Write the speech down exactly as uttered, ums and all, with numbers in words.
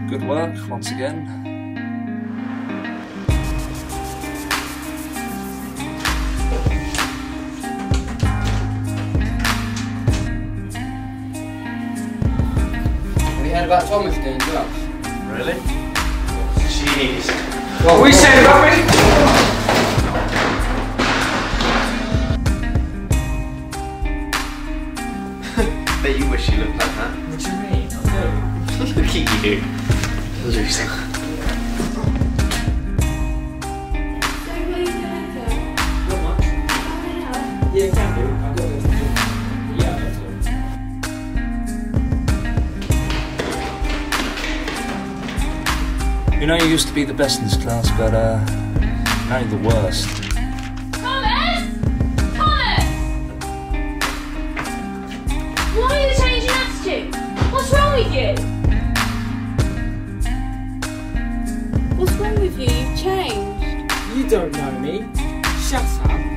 Good work, once again. Have you heard about Thomas doing drugs? Really? Jeez. What we said about me? Bet you wish you looked like that. What do you mean? I do. Look at you. Loser. So what are you doing later? Not much. Can I help? Yeah, can do. I've got this to do. Yeah, that's all. You know, you used to be the best in this class, but uh, now you're the worst. Thomas! Thomas! Why are you changing attitude? What's wrong with you? What's wrong with you? You've changed. You don't know me. Shut up.